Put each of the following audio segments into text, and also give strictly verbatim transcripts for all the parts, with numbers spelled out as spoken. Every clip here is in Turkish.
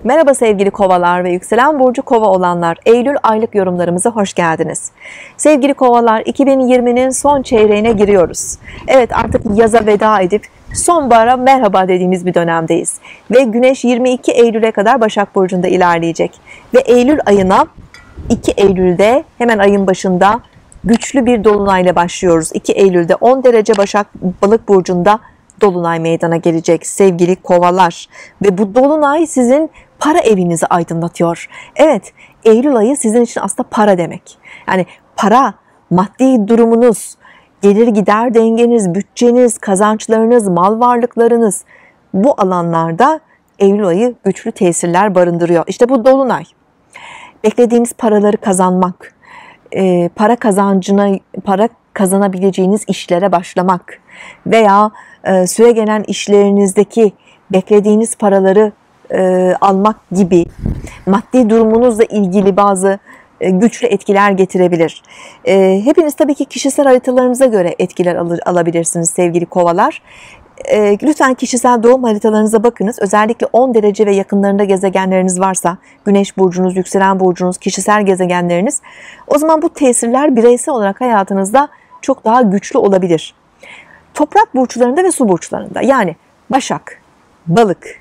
Merhaba sevgili kovalar ve yükselen burcu kova olanlar, Eylül aylık yorumlarımıza hoş geldiniz. Sevgili kovalar, iki bin yirminin son çeyreğine giriyoruz. Evet, artık yaza veda edip sonbahara merhaba dediğimiz bir dönemdeyiz. Ve Güneş yirmi iki Eylül'e kadar Başak Burcu'nda ilerleyecek. Ve Eylül ayına iki Eylül'de hemen ayın başında güçlü bir dolunayla başlıyoruz. iki Eylül'de on derece Başak Balık Burcu'nda dolunay meydana gelecek sevgili kovalar. Ve bu dolunay sizin para evinizi aydınlatıyor. Evet, Eylül ayı sizin için aslında para demek. Yani para, maddi durumunuz, gelir gider dengeniz, bütçeniz, kazançlarınız, mal varlıklarınız, bu alanlarda Eylül ayı güçlü tesirler barındırıyor. İşte bu dolunay. Beklediğiniz paraları kazanmak, para kazancına, para kazanabileceğiniz işlere başlamak veya süre gelen işlerinizdeki beklediğiniz paraları e, almak gibi maddi durumunuzla ilgili bazı e, güçlü etkiler getirebilir. E, hepiniz tabii ki kişisel haritalarınıza göre etkiler alır, alabilirsiniz sevgili kovalar. E, lütfen kişisel doğum haritalarınıza bakınız. Özellikle on derece ve yakınlarında gezegenleriniz varsa, Güneş burcunuz, yükselen burcunuz, kişisel gezegenleriniz, o zaman bu tesirler bireysel olarak hayatınızda çok daha güçlü olabilir. Toprak burçlarında ve su burçlarında, yani Başak, Balık,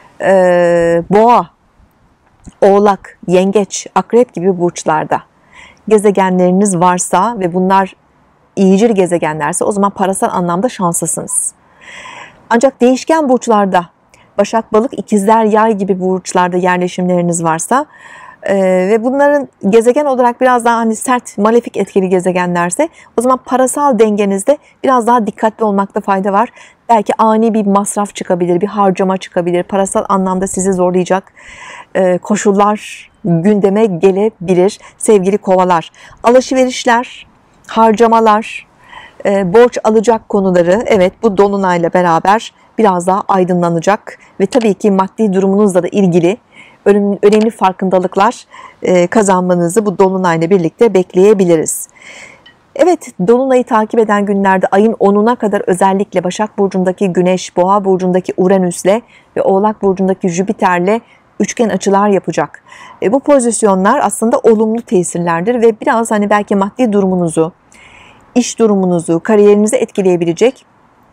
e, Boğa, Oğlak, Yengeç, Akrep gibi burçlarda gezegenleriniz varsa ve bunlar iyicil gezegenlerse, o zaman parasal anlamda şanslısınız. Ancak değişken burçlarda, Başak, Balık, İkizler, Yay gibi burçlarda yerleşimleriniz varsa Ee, ve bunların gezegen olarak biraz daha hani sert, malefik etkili gezegenlerse, o zaman parasal dengenizde biraz daha dikkatli olmakta fayda var. Belki ani bir masraf çıkabilir, bir harcama çıkabilir, parasal anlamda sizi zorlayacak e, koşullar gündeme gelebilir sevgili kovalar. Alışverişler, harcamalar, e, borç alacak konuları, evet, bu dolunayla beraber biraz daha aydınlanacak ve tabii ki maddi durumunuzla da ilgili önemli farkındalıklar kazanmanızı bu dolunayla birlikte bekleyebiliriz. Evet, dolunayı takip eden günlerde ayın onuna kadar özellikle Başak Burcu'ndaki Güneş, Boğa Burcu'ndaki Uranüs'le ve Oğlak Burcu'ndaki Jüpiter'le üçgen açılar yapacak. E, bu pozisyonlar aslında olumlu tesirlerdir ve biraz hani belki maddi durumunuzu, iş durumunuzu, kariyerinizi etkileyebilecek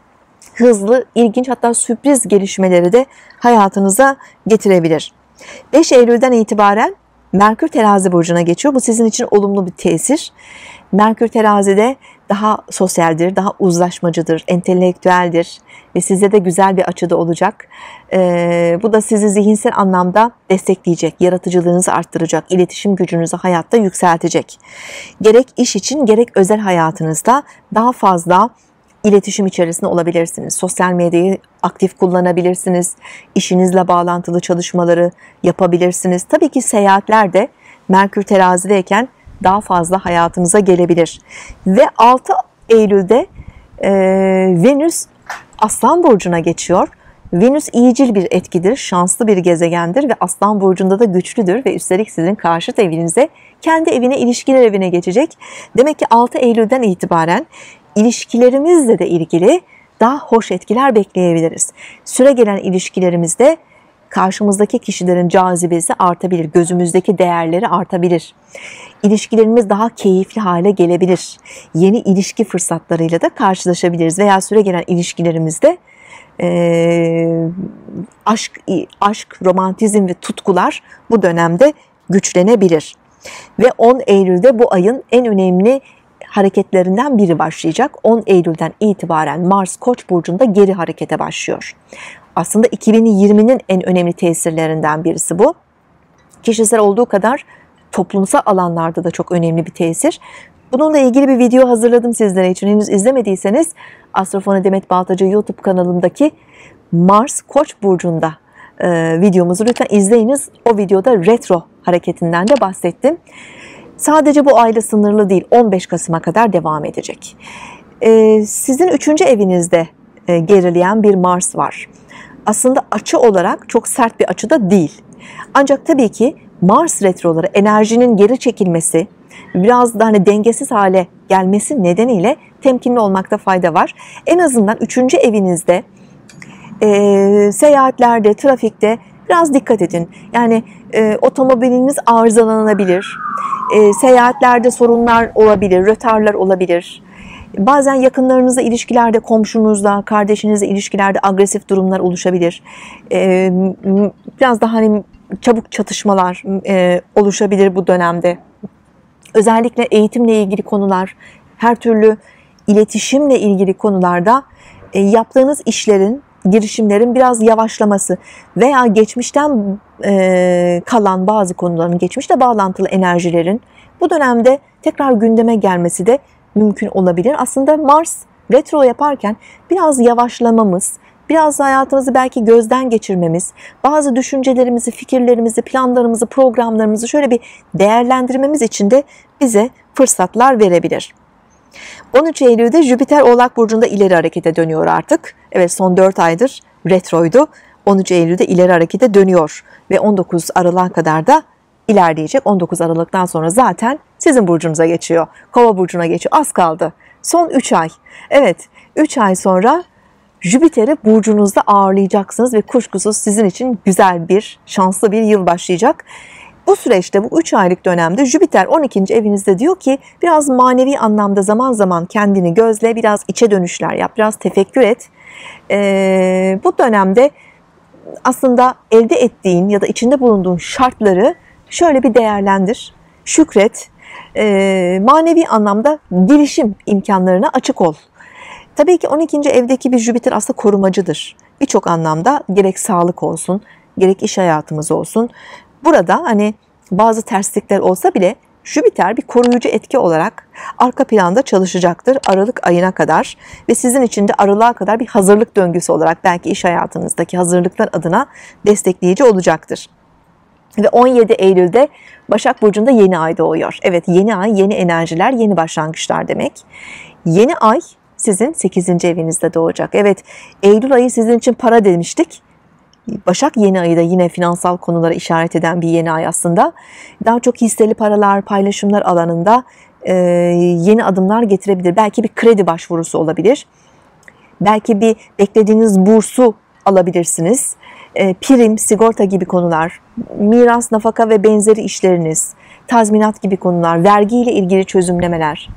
hızlı, ilginç, hatta sürpriz gelişmeleri de hayatınıza getirebilir. beş Eylül'den itibaren Merkür Terazi burcuna geçiyor. Bu sizin için olumlu bir tesir. Merkür Terazi'de daha sosyaldir, daha uzlaşmacıdır, entelektüeldir ve size de güzel bir açıda olacak. Ee, bu da sizi zihinsel anlamda destekleyecek, yaratıcılığınızı arttıracak, iletişim gücünüzü hayatta yükseltecek. Gerek iş için, gerek özel hayatınızda daha fazla İletişim içerisinde olabilirsiniz. Sosyal medyayı aktif kullanabilirsiniz. İşinizle bağlantılı çalışmaları yapabilirsiniz. Tabii ki seyahatler de Merkür Terazi'deyken daha fazla hayatınıza gelebilir. Ve altı Eylül'de e, Venüs Aslan Burcu'na geçiyor. Venüs iyicil bir etkidir, şanslı bir gezegendir ve Aslan Burcu'nda da güçlüdür ve üstelik sizin karşıt evinize, kendi evine, ilişkiler evine geçecek. Demek ki altı Eylül'den itibaren İlişkilerimizle de ilgili daha hoş etkiler bekleyebiliriz. Süre gelen ilişkilerimizde karşımızdaki kişilerin cazibesi artabilir, gözümüzdeki değerleri artabilir. İlişkilerimiz daha keyifli hale gelebilir. Yeni ilişki fırsatlarıyla da karşılaşabiliriz veya süre gelen ilişkilerimizde e, aşk, aşk, romantizm ve tutkular bu dönemde güçlenebilir. Ve on Eylül'de bu ayın en önemli hareketlerinden biri başlayacak. on Eylül'den itibaren Mars Koç burcunda geri harekete başlıyor. Aslında iki bin yirminin en önemli tesirlerinden birisi bu. Kişisel olduğu kadar toplumsal alanlarda da çok önemli bir tesir. Bununla ilgili bir video hazırladım sizlere için. Henüz izlemediyseniz Astrofoni Demet Baltacı YouTube kanalımdaki Mars Koç burcunda e, videomuzu lütfen izleyiniz. O videoda retro hareketinden de bahsettim. Sadece bu ayla sınırlı değil, on beş Kasım'a kadar devam edecek. Ee, sizin üçüncü evinizde e, gerileyen bir Mars var. Aslında açı olarak çok sert bir açıda değil. Ancak tabii ki Mars retroları, enerjinin geri çekilmesi, biraz da hani dengesiz hale gelmesi nedeniyle temkinli olmakta fayda var. En azından üçüncü evinizde e, seyahatlerde, trafikte biraz dikkat edin. Yani e, otomobiliniz arızalanabilir, e, seyahatlerde sorunlar olabilir, rötarlar olabilir. Bazen yakınlarınızla ilişkilerde, komşunuzla, kardeşinizle ilişkilerde agresif durumlar oluşabilir. E, biraz daha hani çabuk çatışmalar e, oluşabilir bu dönemde. Özellikle eğitimle ilgili konular, her türlü iletişimle ilgili konularda e, yaptığınız işlerin, girişimlerin biraz yavaşlaması veya geçmişten e, kalan bazı konuların, geçmişle bağlantılı enerjilerin bu dönemde tekrar gündeme gelmesi de mümkün olabilir. Aslında Mars retro yaparken biraz yavaşlamamız, biraz hayatımızı belki gözden geçirmemiz, bazı düşüncelerimizi, fikirlerimizi, planlarımızı, programlarımızı şöyle bir değerlendirmemiz için de bize fırsatlar verebilir. on üç Eylül'de Jüpiter Oğlak Burcu'nda ileri harekete dönüyor artık. Evet, son dört aydır retroydu. on üç Eylül'de ileri harekete dönüyor ve on dokuz Aralık'a kadar da ilerleyecek. on dokuz Aralık'tan sonra zaten sizin burcunuza geçiyor. Kova burcuna geçiyor. Az kaldı. Son üç ay. Evet, üç ay sonra Jüpiter'i burcunuzda ağırlayacaksınız ve kuşkusuz sizin için güzel bir, şanslı bir yıl başlayacak. Bu süreçte, bu üç aylık dönemde Jüpiter on ikinci evinizde diyor ki biraz manevi anlamda zaman zaman kendini gözle, biraz içe dönüşler yap, biraz tefekkür et. Ee, bu dönemde aslında elde ettiğin ya da içinde bulunduğun şartları şöyle bir değerlendir, şükret, ee, manevi anlamda gelişim imkanlarına açık ol. Tabii ki on ikinci evdeki bir Jüpiter aslında korumacıdır. Birçok anlamda gerek sağlık olsun, gerek iş hayatımız olsun. Burada hani bazı terslikler olsa bile Jüpiter bir koruyucu etki olarak arka planda çalışacaktır Aralık ayına kadar ve sizin için de Aralık'a kadar bir hazırlık döngüsü olarak belki iş hayatınızdaki hazırlıklar adına destekleyici olacaktır. Ve on yedi Eylül'de Başak Burcu'nda yeni ay doğuyor. Evet, yeni ay, yeni enerjiler, yeni başlangıçlar demek. Yeni ay sizin sekizinci evinizde doğacak. Evet, Eylül ayı sizin için para demiştik. Başak yeni ayı da yine finansal konulara işaret eden bir yeni ay aslında. Daha çok hisseli paralar, paylaşımlar alanında e, yeni adımlar getirebilir. Belki bir kredi başvurusu olabilir. Belki bir beklediğiniz bursu alabilirsiniz. E, prim, sigorta gibi konular, miras, nafaka ve benzeri işleriniz, tazminat gibi konular, vergiyle ilgili çözümlemeler.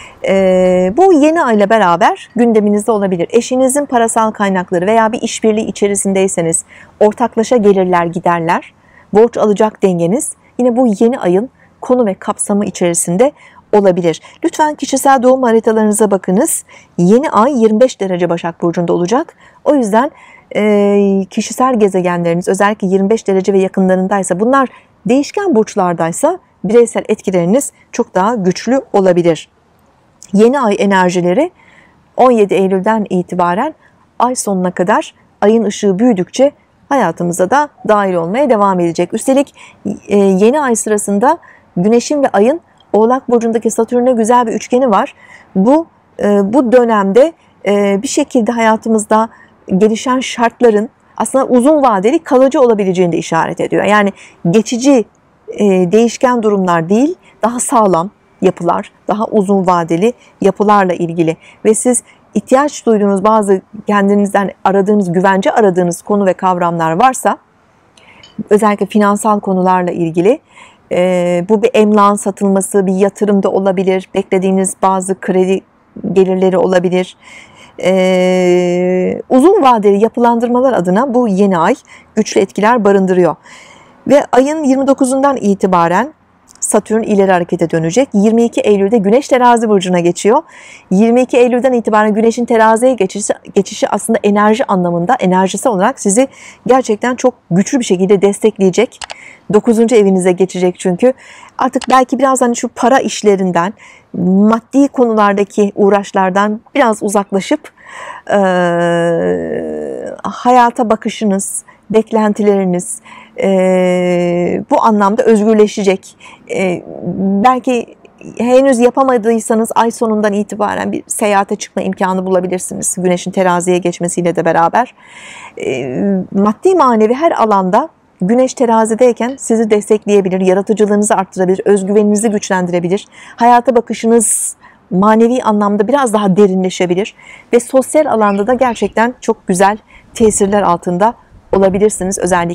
Ee, bu yeni ayla beraber gündeminizde olabilir. Eşinizin parasal kaynakları veya bir işbirliği içerisindeyseniz ortaklaşa gelirler giderler, borç alacak dengeniz yine bu yeni ayın konu ve kapsamı içerisinde olabilir. Lütfen kişisel doğum haritalarınıza bakınız. Yeni ay yirmi beş derece Başak Burcu'nda olacak. O yüzden e, kişisel gezegenleriniz özellikle yirmi beş derece ve yakınlarındaysa, bunlar değişken burçlardaysa bireysel etkileriniz çok daha güçlü olabilir. Yeni ay enerjileri on yedi Eylül'den itibaren ay sonuna kadar ayın ışığı büyüdükçe hayatımıza da dahil olmaya devam edecek. Üstelik yeni ay sırasında Güneş'in ve ayın Oğlak Burcu'ndaki Satürn'e güzel bir üçgeni var. Bu bu dönemde bir şekilde hayatımızda gelişen şartların aslında uzun vadeli kalıcı olabileceğini de işaret ediyor. Yani geçici değişken durumlar değil, daha sağlam yapılar, daha uzun vadeli yapılarla ilgili ve siz ihtiyaç duyduğunuz bazı kendinizden aradığınız, güvence aradığınız konu ve kavramlar varsa, özellikle finansal konularla ilgili e, bu bir emlakın satılması, bir yatırımda olabilir, beklediğiniz bazı kredi gelirleri olabilir. E, uzun vadeli yapılandırmalar adına bu yeni ay güçlü etkiler barındırıyor. Ve ayın yirmi dokuzundan itibaren Satürn ileri harekete dönecek. yirmi iki Eylül'de Güneş Terazi burcuna geçiyor. yirmi iki Eylül'den itibaren Güneş'in teraziye geçişi, geçişi aslında enerji anlamında, enerjisi olarak sizi gerçekten çok güçlü bir şekilde destekleyecek. dokuzuncu evinize geçecek çünkü. Artık belki biraz hani şu para işlerinden, maddi konulardaki uğraşlardan biraz uzaklaşıp e, hayata bakışınız, beklentileriniz e, bu anlamda özgürleşecek. E, belki henüz yapamadıysanız ay sonundan itibaren bir seyahate çıkma imkanı bulabilirsiniz. Güneşin teraziye geçmesiyle de beraber. E, maddi manevi her alanda Güneş terazideyken sizi destekleyebilir, yaratıcılığınızı arttırabilir, özgüveninizi güçlendirebilir, hayata bakışınız manevi anlamda biraz daha derinleşebilir ve sosyal alanda da gerçekten çok güzel tesirler altında olabilirsiniz. Özellikle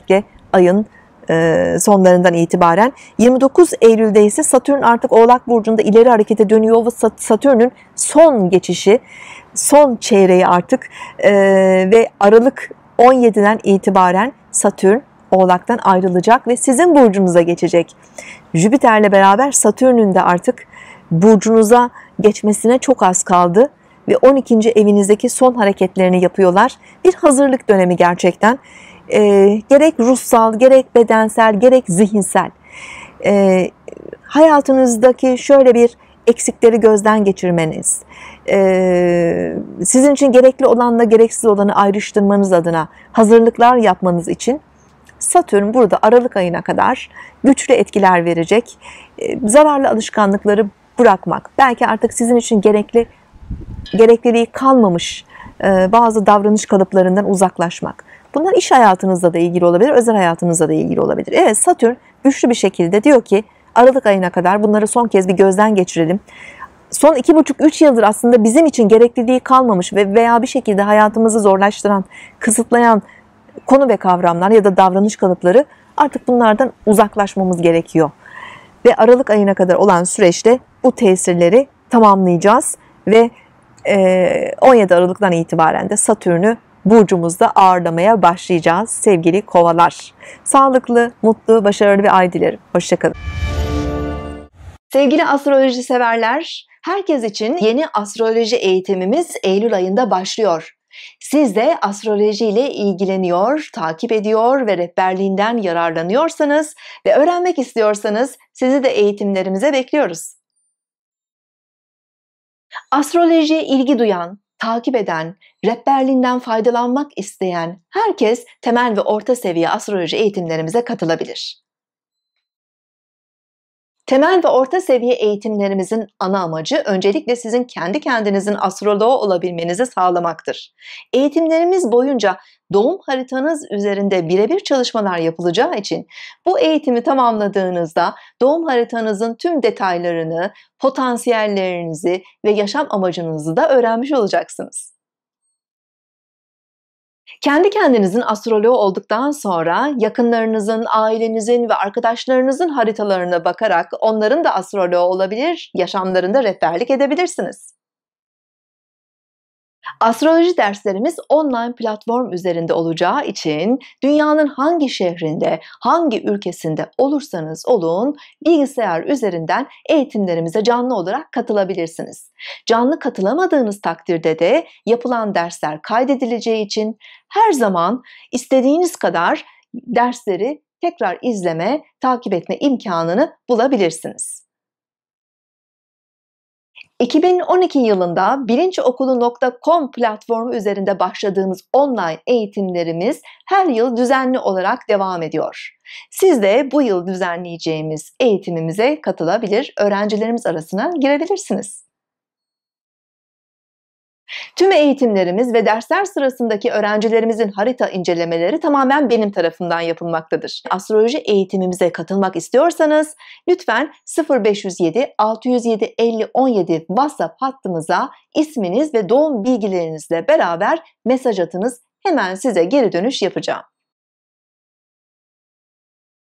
ayın e, sonlarından itibaren. yirmi dokuz Eylül'de ise Satürn artık Oğlak Burcu'nda ileri harekete dönüyor ve Satürn'ün son geçişi, son çeyreği artık e, ve Aralık on yediden itibaren Satürn Oğlak'tan ayrılacak ve sizin burcunuza geçecek. Jüpiter'le beraber Satürn'ün de artık burcunuza geçmesine çok az kaldı ve on ikinci evinizdeki son hareketlerini yapıyorlar. Bir hazırlık dönemi gerçekten. E, gerek ruhsal, gerek bedensel, gerek zihinsel. E, hayatınızdaki şöyle bir eksikleri gözden geçirmeniz, e, sizin için gerekli olanla gereksiz olanı ayrıştırmanız adına hazırlıklar yapmanız için Satürn burada Aralık ayına kadar güçlü etkiler verecek. E, zararlı alışkanlıkları bırakmak, belki artık sizin için gerekli gerekliliği kalmamış e, bazı davranış kalıplarından uzaklaşmak. Bunlar iş hayatınızla da ilgili olabilir, özel hayatınızla da ilgili olabilir. Evet, Satürn güçlü bir şekilde diyor ki Aralık ayına kadar bunları son kez bir gözden geçirelim. Son iki buçuk üç yıldır aslında bizim için gerekliliği kalmamış ve veya bir şekilde hayatımızı zorlaştıran, kısıtlayan konu ve kavramlar ya da davranış kalıpları, artık bunlardan uzaklaşmamız gerekiyor. Ve Aralık ayına kadar olan süreçte bu tesirleri tamamlayacağız ve on yedi Aralık'tan itibaren de Satürn'ü burcumuzda ağırlamaya başlayacağız sevgili kovalar. Sağlıklı, mutlu, başarılı bir ay dilerim. Hoşçakalın. Sevgili astroloji severler, herkes için yeni astroloji eğitimimiz Eylül ayında başlıyor. Siz de astroloji ile ilgileniyor, takip ediyor ve rehberliğinden yararlanıyorsanız ve öğrenmek istiyorsanız sizi de eğitimlerimize bekliyoruz. Astrolojiye ilgi duyan, takip eden, rehberliğinden faydalanmak isteyen herkes temel ve orta seviye astroloji eğitimlerimize katılabilir. Temel ve orta seviye eğitimlerimizin ana amacı öncelikle sizin kendi kendinizin astroloğu olabilmenizi sağlamaktır. Eğitimlerimiz boyunca doğum haritanız üzerinde birebir çalışmalar yapılacağı için bu eğitimi tamamladığınızda doğum haritanızın tüm detaylarını, potansiyellerinizi ve yaşam amacınızı da öğrenmiş olacaksınız. Kendi kendinizin astroloğu olduktan sonra yakınlarınızın, ailenizin ve arkadaşlarınızın haritalarına bakarak onların da astroloğu olabilir, yaşamlarında rehberlik edebilirsiniz. Astroloji derslerimiz online platform üzerinde olacağı için dünyanın hangi şehrinde, hangi ülkesinde olursanız olun bilgisayar üzerinden eğitimlerimize canlı olarak katılabilirsiniz. Canlı katılamadığınız takdirde de yapılan dersler kaydedileceği için her zaman istediğiniz kadar dersleri tekrar izleme, takip etme imkanını bulabilirsiniz. iki bin on iki yılında bilinçokulu nokta com platformu üzerinde başladığımız online eğitimlerimiz her yıl düzenli olarak devam ediyor. Siz de bu yıl düzenleyeceğimiz eğitimimize katılabilir, öğrencilerimiz arasına girebilirsiniz. Tüm eğitimlerimiz ve dersler sırasındaki öğrencilerimizin harita incelemeleri tamamen benim tarafımdan yapılmaktadır. Astroloji eğitimimize katılmak istiyorsanız lütfen sıfır beş yüz yedi altı yüz yedi elli on yedi WhatsApp hattımıza isminiz ve doğum bilgilerinizle beraber mesaj atınız. Hemen size geri dönüş yapacağım.